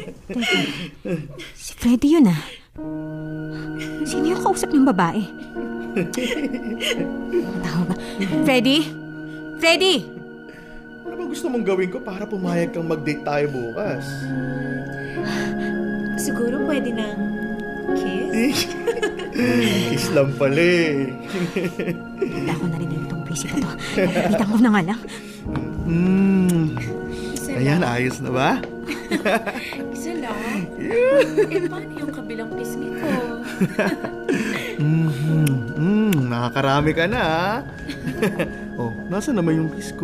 Si Freddy yun ah. Sino yung kausap niyong babae? Tao ba? Freddy? Freddy! Ano ba gusto mong gawin ko para pumayag kang mag-date tayo bukas? Siguro pwede ng kiss? Kiss lang pala eh. Wala ko narinig itong busy pa to. Napitan ko na nga lang. Ayan, ayos na ba? Isa lang? Paano yung kabilang pisngi ko? Nakakarami ka na ha? Oh, nasa naman yung kiss ko?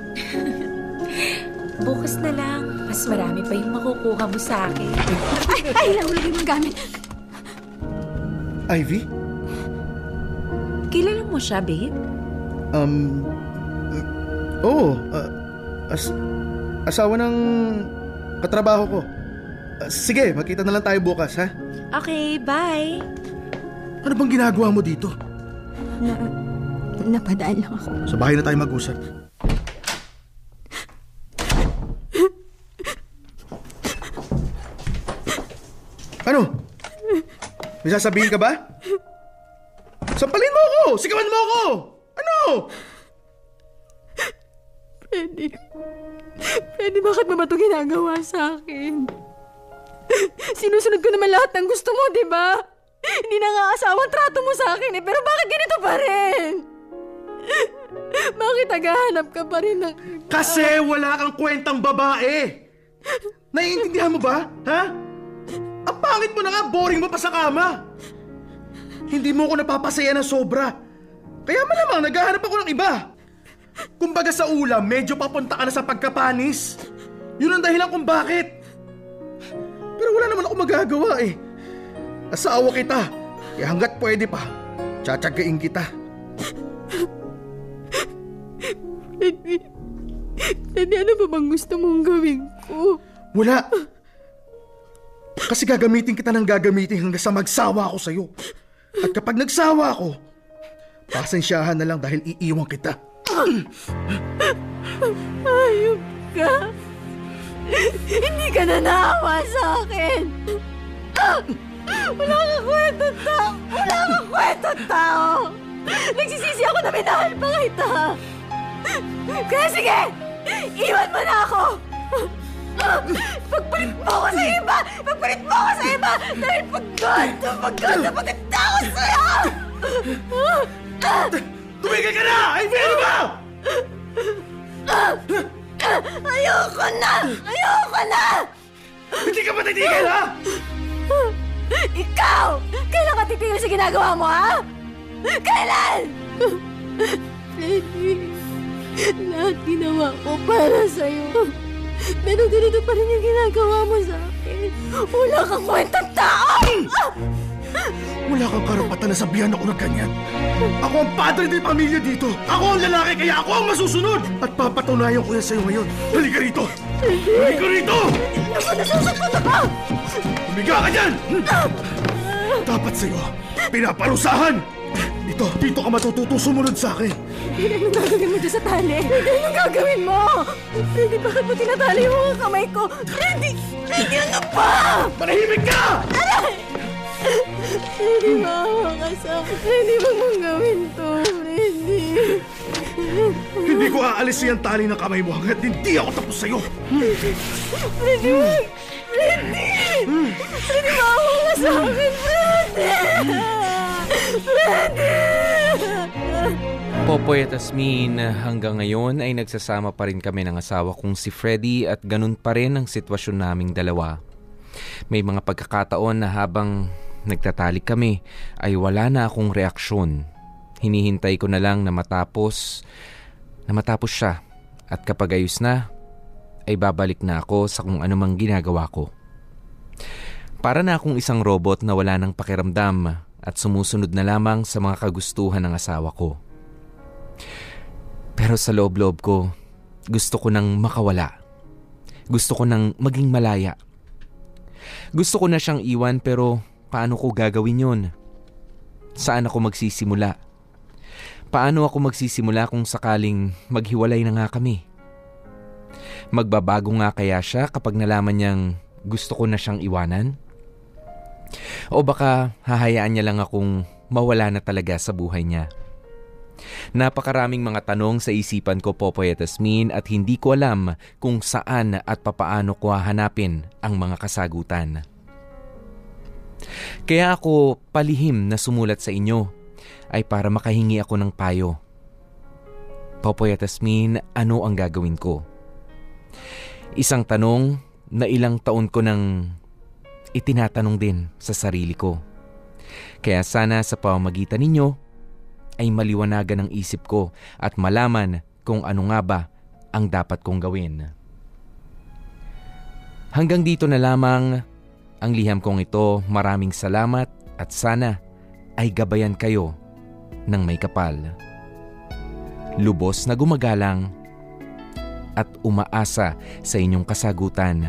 Bukas na lang. Mas marami pa yung makukuha mo sa akin. Ay, nahulog yung gamit. Ivy? Kilala mo siya, babe? Asawa ng katrabaho ko. Sige, magkita na lang tayo bukas, ha? Okay, bye. Ano bang ginagawa mo dito? Napadaan lang ako. Sa bahay na tayo mag-usap. Ano? May sasabihin ka ba? Sampalin mo ako! Sigawan mo ako! Ano? Freddy, bakit mo ba ito ginagawa sa akin? Sinusunod ko naman lahat ng gusto mo, di ba? Hindi na nga asawang trato mo sa akin pero bakit ganito pa rin? Bakit naghahanap ka pa rin ng iba? Kasi wala kang kwentang babae! Naiintindihan mo ba? Ha? Ang pangit mo na nga, boring mo pa sa kama! Hindi mo ako napapasaya na sobra. Kaya malamang naghahanap ako ng iba. Kumbaga sa ulam, medyo papunta ka na sa pagkapanis. Yun ang dahilan kung bakit. Pero wala naman ako magagawa eh. Asawa kita, kaya hanggat pwede pa, tsatsagain kita. Freddy, ano ba bang gusto mong gawin ko? Wala. Kasi gagamitin kita ng gagamitin hanggang sa magsawa ako sa'yo. At kapag nagsawa ako, pasensyahan na lang dahil iiwan kita. Ayop ka. Hindi ka na naawa sa akin. Wala kang kwentong tao. Wala kang kwentong tao. Nagsisisi ako na minahal pa kita. Kaya sige, iwan mo na ako. Pagpalit mo ako sa iba. Pagpalit mo ako sa iba. Dahil pagod na ako sa'yo. Tumigil ka na! Ivy, ano ba? Ayoko na! Hindi ka ba titigil, ha? Ikaw! Kailan ka titigil sa ginagawa mo, ha? Kailan? Freddy, lahat ginawa ko para sa'yo. Pero ganito pa rin yung ginagawa mo sa akin. Wala kang kwentang tao! Wala kang karapatan na sabihan ako ng ganyan. Ako ang padre ng pamilya dito. Ako ang lalaki, kaya ako ang masusunod. At papatunayan ko yan sa'yo ngayon. Halika rito! Halika rito! Ako, nasusukot ako! Humiga ka dyan! Dapat sa'yo, pinaparusahan! Dito ka matututong sumunod sa akin. Anong gagawin mo dyan sa tali? Anong gagawin mo? Freddy, bakit mo tinatali yung mga kamay ko? Freddy, ano ba? Manahimik ka! Freddy, maawa ka sa akin. Freddy, wag mong gawin to, Freddy. Hindi ko aalisin ang tali ng kamay mo hanggat hindi ako tapos sa'yo. Freddy, wag! Freddy! Freddy, maawa ka sa akin, Freddy! Freddy! Popoy at Asmin, hanggang ngayon ay nagsasama pa rin kami ng asawa kong si Freddy at ganun pa rin ang sitwasyon naming dalawa. May mga pagkakataon na habang nagtatalik kami ay wala na akong reaksyon. Hinihintay ko na lang na matapos siya at kapag ayos na ay babalik na ako sa kung anumang ginagawa ko. Para na akong isang robot na wala ng pakiramdam at sumusunod na lamang sa mga kagustuhan ng asawa ko. Pero sa loob-loob ko, gusto ko nang makawala. Gusto ko nang maging malaya. Gusto ko na siyang iwan pero paano ko gagawin yun? Saan ako magsisimula? Paano ako magsisimula kung sakaling maghiwalay na nga kami? Magbabago nga kaya siya kapag nalaman niyang gusto ko na siyang iwanan? O baka hahayaan niya lang akong mawala na talaga sa buhay niya? Napakaraming mga tanong sa isipan ko, Popoy at Asmin, at hindi ko alam kung saan at papaano ko hahanapin ang mga kasagutan. Kaya ako palihim na sumulat sa inyo ay para makahingi ako ng payo. Popoy at Asmin, ano ang gagawin ko? Isang tanong na ilang taon ko nang itinatanong din sa sarili ko. Kaya sana sa pamamagitan ninyo ay maliwanagan ang isip ko at malaman kung ano nga ba ang dapat kong gawin. Hanggang dito na lamang ang liham kong ito. Maraming salamat at sana ay gabayan kayo ng may kapal. Lubos na gumagalang at umaasa sa inyong kasagutan.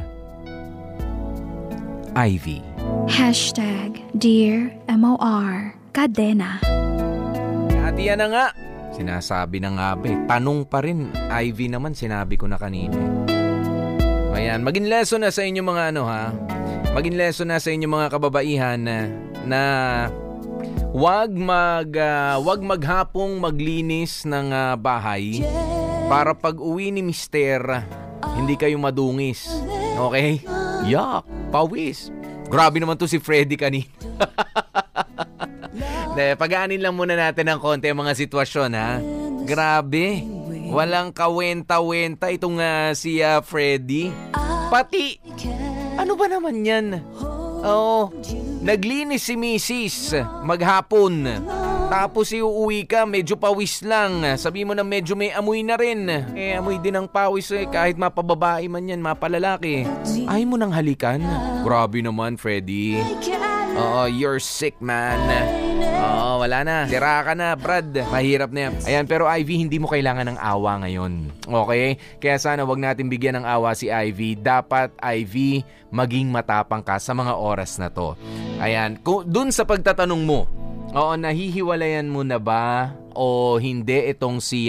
Ivy. #Dear MOR Cadena. At yan na nga. Sinasabi na nga ba. Tanong pa rin. Ivy naman sinabi ko na kanina. Ayan, maging lesson na sa inyo mga maging lesson na sa inyo mga kababaihan na wag maghapong maglinis ng bahay para pag uwi ni Mister hindi kayo madungis. Okay? Yak, pawis. Grabe naman to si Freddy kanina. Pagaanin lang muna natin ng konti ang mga sitwasyon, ha? Grabe. Walang kawenta-wenta itong si Freddy. Pati, ano ba naman yan? Oo, naglinis si Mrs. maghapon. Tapos uuwi ka, medyo pawis lang. Sabi mo na medyo may amoy na rin. Amoy din ang pawis kahit mapababae man yan, mapalalaki. Ayaw mo nang halikan? Grabe naman, Freddy. Oo, you're sick, man. Oo, wala na. Tira ka na, Brad. Mahirap na yan. Ayan, pero Ivy, hindi mo kailangan ng awa ngayon. Okay? Kaya sana wag natin bigyan ng awa si Ivy. Dapat, Ivy, maging matapang ka sa mga oras na to. Ayan, dun sa pagtatanong mo, oo, nahihiwalayan mo na ba o hindi itong si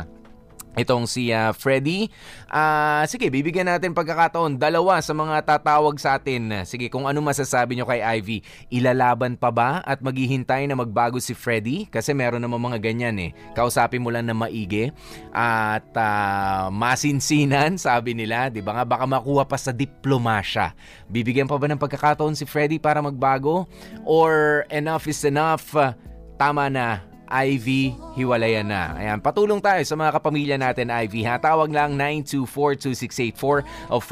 Freddy? Sige, bibigyan natin pagkakataon. 2 sa mga tatawag sa atin. Sige, kung ano masasabi nyo kay Ivy. Ilalaban pa ba at maghihintay na magbago si Freddy? Kasi meron naman mga ganyan Kausapin mo lang na maigi. At masinsinan, sabi nila. Diba nga, baka makuha pa sa diplomasya. Bibigyan pa ba ng pagkakataon si Freddy para magbago? Or enough is enough? Tama na. Ivy, hiwalayan na. Ayan, patulong tayo sa mga kapamilya natin, Ivy. Tawag lang 924-2684 o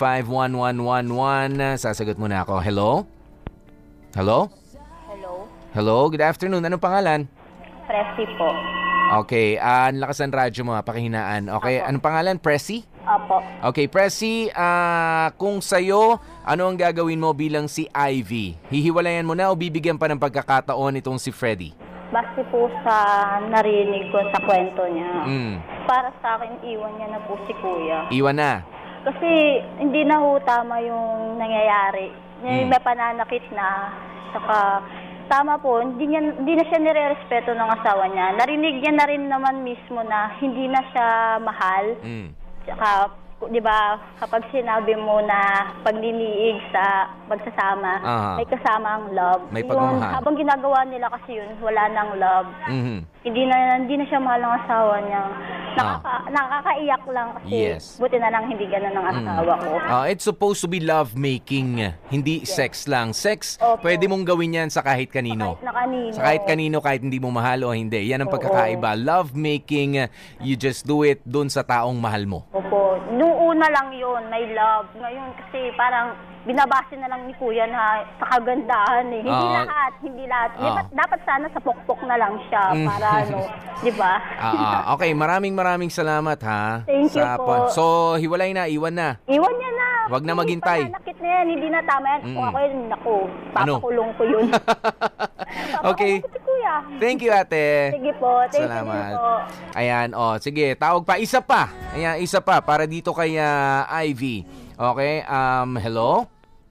415-1111. Sasagot muna ako. Hello? Hello? Hello? Hello, good afternoon. Anong pangalan? Presi po. Okay, ang lakas ng radyo mo, pakihinaan. Okay, Apo. Anong pangalan? Presi? Apo. Okay, Presi, kung sa'yo, ano ang gagawin mo bilang si Ivy? Hihiwalayan mo na o bibigyan pa ng pagkakataon itong si Freddy? Base po sa narinig ko sa kwento niya, para sa akin, iwan niya na po si Kuya. Iwan na? Kasi hindi na ho tama yung nangyayari. May pananakit na. Saka, tama po, hindi na siya nire-respeto ng asawa niya. Narinig niya na rin naman mismo na hindi na siya mahal. Saka, di ba, kapag sinabi mo na pagniniig sa pagsasama, may kasama ang love. May pagmamahal. Habang ginagawa nila kasi yun, wala nang love. Hindi na siya mahal ng asawa niya. Nakakaiyak lang kasi buti na lang hindi ganun ng asawa ko. It's supposed to be love making, hindi sex lang. Sex, Opo. pwede mong gawin yan sa kahit kanino. Kahit na kanino. Sa kahit kanino, kahit hindi mo mahal o hindi. Yan ang pagkakaiba. Love making, you just do it dun sa taong mahal mo. Opo. Noong una lang yun, may love. Ngayon kasi parang binabase na lang ni Kuya na sa kagandahan Hindi lahat. Dapat sana sa pokpok na lang siya para di ba? Okay, maraming salamat ha. Thank you po. So, hiwalay na, iwan na. Iwan niya na. Wag na maghintay. Pananakit na yan, hindi na tama yan. Kung ako yun, papakulong ko yun. Okay. Papakulong ko si Kuya. Thank you, ate. Sige po. Salamat. You po. Ayan, sige, tawag pa. Isa pa. Ayan, isa pa para dito kay Ivy. Okay, hello?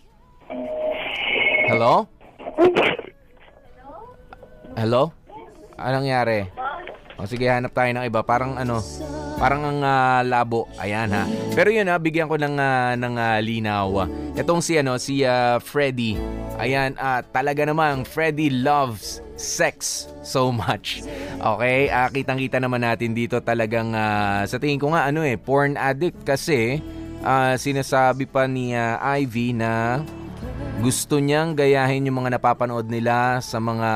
Hello? Hello? Anong nangyari? Sige, hanap tayo ng iba. Parang ang labo. Ayan ha. Pero yun bigyan ko ng linaw. Itong si Freddy. Ayan, talaga namang Freddy loves sex so much. Okay, kitang-kita naman natin dito talagang sa tingin ko nga porn addict kasi sinasabi pa ni Ivy na gusto niyang gayahin yung mga napapanood nila sa mga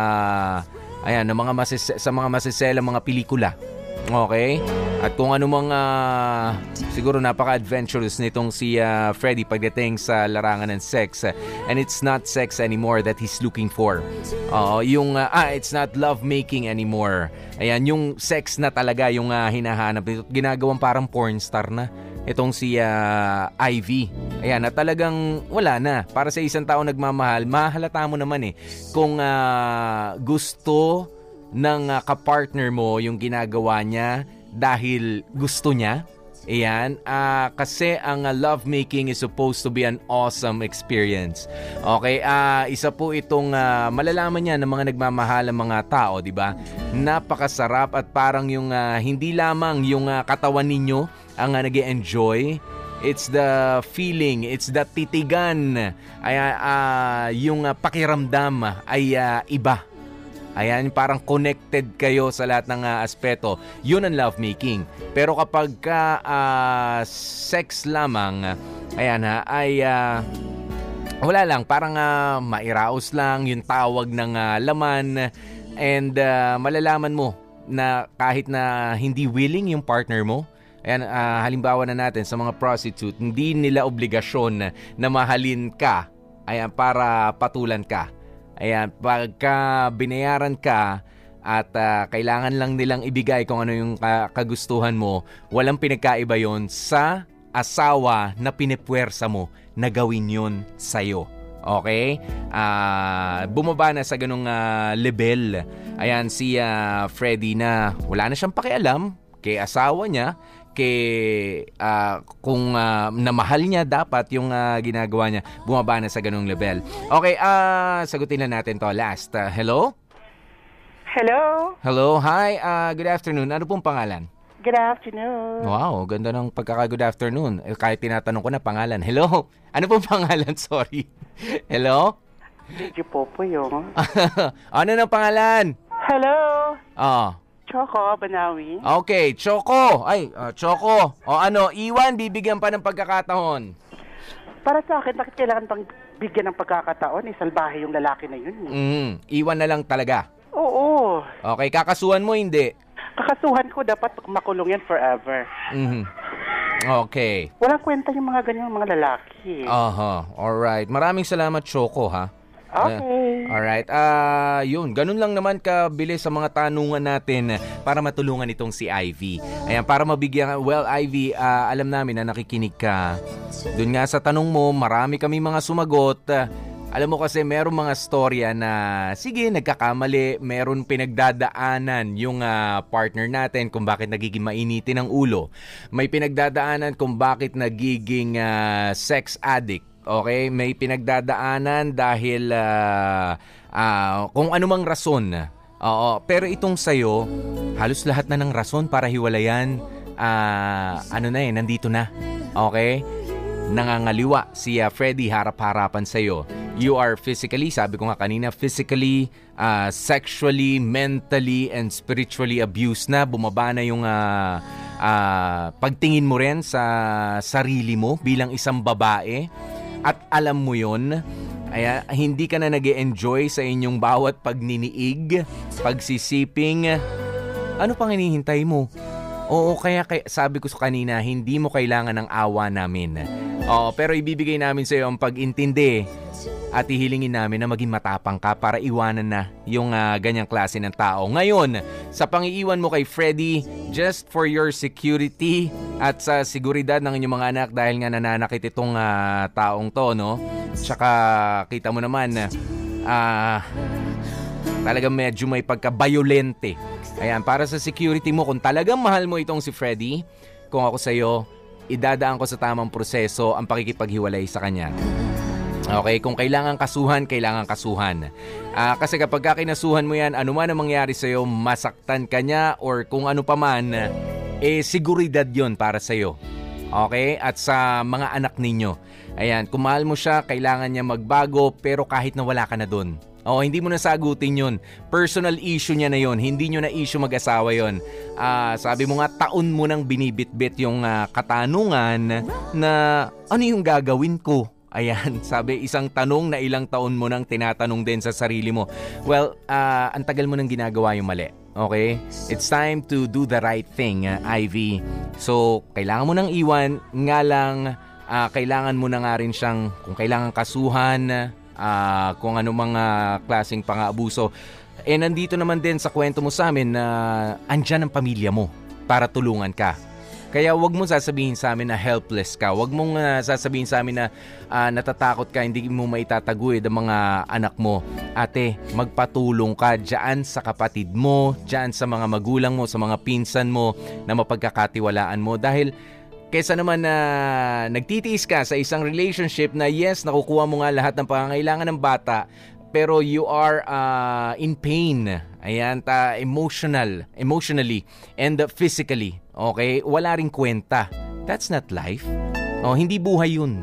sa mga masiselang mga pelikula. Okay? At kung ano mga siguro napaka-adventurous nitong si Freddy pagdating sa larangan ng sex. And it's not sex anymore that he's looking for. It's not love-making anymore. Ayan, yung sex na talaga yung hinahanap nito. Ginagawang parang porn star na itong si Ivy. Ayan, na talagang wala na. Para sa isang tao nagmamahal, mahalata mo naman kung gusto ng kapartner mo yung ginagawa niya dahil gusto niya. Ayan, kasi ang lovemaking is supposed to be an awesome experience. Okay, isa po itong malalaman niya ng mga nagmamahal ng mga tao, di ba? Napakasarap at parang yung hindi lamang yung katawan ninyo ang nag-enjoy. It's the feeling, it's the titigan. Yung pakiramdam ay iba. Ayan, parang connected kayo sa lahat ng aspeto. Yun ang lovemaking. Pero kapag sex lamang, wala lang. Parang mairaos lang yung tawag ng laman. And malalaman mo na kahit na hindi willing yung partner mo, ayan, halimbawa na natin sa mga prostitute, hindi nila obligasyon na mahalin ka, ayan, para patulan ka. Ayan, pagka binayaran ka at kailangan lang nilang ibigay kung ano yung kagustuhan mo, walang pinagkaiba yon sa asawa na pinipwersa mo na gawin yun sa'yo. Okay? Bumaba na sa ganung level. Ayan, si Freddy na wala na siyang pakialam kay asawa niya, kung namahal niya dapat yung ginagawa niya, bumaba na sa ganung level. Okay, sagutin na natin to last. Hello? Hello? Hello, hi. Good afternoon. Ano pong pangalan? Good afternoon. Wow, ganda ng pagkaka-good afternoon. Kahit tinatanong ko na pangalan. Hello? Ano pong pangalan? Sorry. Hello? Medyo popo yung. Ano ng pangalan? Hello? Choco, Banawi. Okay, Choco. Ay, Choco. O ano, Iwan, bibigyan pa ng pagkakataon. Para sa akin, bakit kailangan pang bigyan ng pagkakataon? Salbahe yung lalaki na yun. Iwan na lang talaga. Oo. Okay, kakasuhan mo, hindi? Kakasuhan ko, dapat makulong yan forever. Okay. Walang kwenta yung mga ganyang mga lalaki. Alright. Maraming salamat, Choco, ha? Okay. Alright. Yun. Ganun lang naman kabilis sa mga tanungan natin para matulungan itong si Ivy. Ayan, para mabigyan. Well, Ivy, alam namin na nakikinig ka. Doon nga sa tanong mo, marami kami mga sumagot. Alam mo kasi merong mga storya na, sige, nagkakamali, meron pinagdadaanan yung partner natin kung bakit nagiging mainitin ang ulo. May pinagdadaanan kung bakit nagiging sex addict. Okay? May pinagdadaanan dahil kung anumang rason. Pero itong sayo, halos lahat na ng rason para hiwalayan, nandito na. Okay? Nangangaliwa si Freddy harap-harapan sa'yo. You are physically, sabi ko nga kanina, physically, sexually, mentally, and spiritually abused na. Bumaba na yung pagtingin mo rin sa sarili mo bilang isang babae. At alam mo yun, hindi ka na nag-e-enjoy sa inyong bawat pagniniig, pagsisiping. Ano pang hinihintay mo? Oo, kaya sabi ko kanina, hindi mo kailangan ng awa namin. Pero ibibigay namin sa iyo ang pag-intindi at ihilingin namin na maging matapang ka para iwanan na yung ganyang klase ng tao. Ngayon, sa pangiiwan mo kay Freddy, just for your security at sa seguridad ng inyong mga anak dahil nga nananakit itong taong to, no? Tsaka kita mo naman, talagang medyo may pagka-violente. Ayan, para sa security mo, kung talagang mahal mo itong si Freddy, kung ako sa'yo, idadaan ko sa tamang proseso ang pakikipaghiwalay sa kanya. Okay, kung kailangan kasuhan, kailangan kasuhan. Kasi kapag kinasuhan mo yan, ano man ang mangyari sa'yo, masaktan ka niya or kung ano pa man, seguridad yon para sa'yo. Okay? At sa mga anak ninyo. Ayan, kung mahal mo siya, kailangan niya magbago pero kahit na wala ka na doon. Hindi mo na sagutin yun. Personal issue niya na yun. Hindi nyo na issue mag-asawa yun. Sabi mo nga, taon mo nang binibitbit yung katanungan na ano yung gagawin ko? Ayan, sabi, isang tanong na ilang taon mo nang tinatanong din sa sarili mo. Well, ang tagal mo nang ginagawa yung mali. Okay? It's time to do the right thing, Ivy. So, kailangan mo nang iwan. Nga lang, kailangan mo na nga rin siyang, kung kailangan kasuhan, kung ano mga klaseng pang-aabuso. Nandito naman din sa kwento mo sa amin na andyan ang pamilya mo para tulungan ka. Kaya wag mong sasabihin sa amin na helpless ka. Wag mong sasabihin sa amin na natatakot ka, hindi mo maitataguyod ang mga anak mo. Ate, magpatulong ka dyan sa kapatid mo, dyan sa mga magulang mo, sa mga pinsan mo na mapagkakatiwalaan mo. Dahil kesa naman na nagtitiis ka sa isang relationship na yes, nakukuha mo nga lahat ng pangangailangan ng bata, pero you are in pain. Ayan, emotionally and physically. Okay? Wala ring kwenta. That's not life. Hindi buhay yun.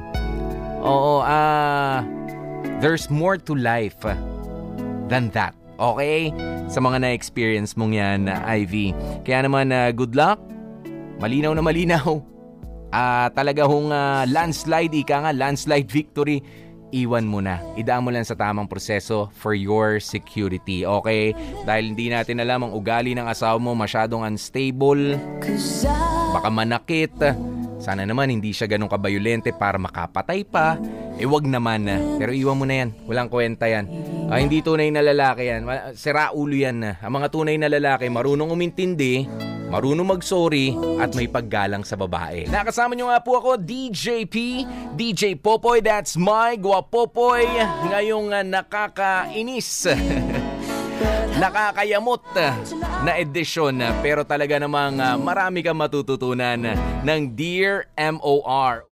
There's more to life than that. Okay? Sa mga na-experience mong yan, Ivy. Kaya naman, good luck. Malinaw na malinaw. Talaga hong landslide, landslide victory. iwan mo na. Idaan mo lang sa tamang proseso for your security, okay? Dahil hindi natin alam ang ugali ng asawa mo, masyadong unstable, baka manakit. Sana naman hindi siya ganun kabayolente para makapatay pa. Wag naman na. Pero iwan mo na yan. Walang kwenta yan. Hindi tunay na lalaki yan. Sira ulo yan na. Ang mga tunay na lalaki, marunong umintindi, marunong mag-sorry, at may paggalang sa babae. Nakasama nyo nga po ako, DJ P, DJ Popoy, that's my Guapopoy. Ngayong nakakainis, nakakayamot na edisyon, pero talaga namang marami kang matututunan ng Dear MOR.